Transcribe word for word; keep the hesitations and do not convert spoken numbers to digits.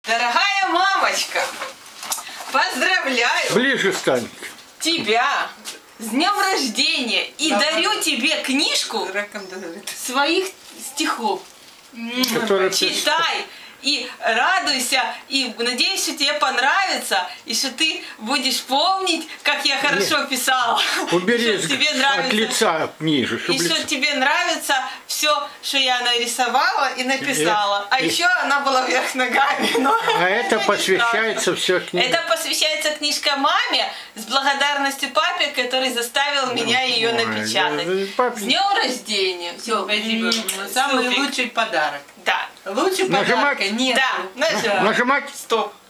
Дорогая мамочка, поздравляю Ближе стань. тебя с днем рождения и Да. дарю тебе книжку своих стихов. Который Читай и радуйся, и надеюсь, что тебе понравится, и что ты будешь помнить, как я хорошо писала. Убери Что тебе от нравится. лица ниже, И чтобы что лицо... тебе нравится все, что я нарисовала и написала. А И- еще она была вверх ногами. Но А это не посвящается все страшно. книге. Это посвящается книжка маме с благодарностью папе, который заставил меня ее Ой, напечатать. да, папе. С днем рождения. Все, спасибо. Самый Супер. лучший подарок. Да. Лучше Нажимать? подарка нет. Да. Нажимай. Нажимать? Стоп.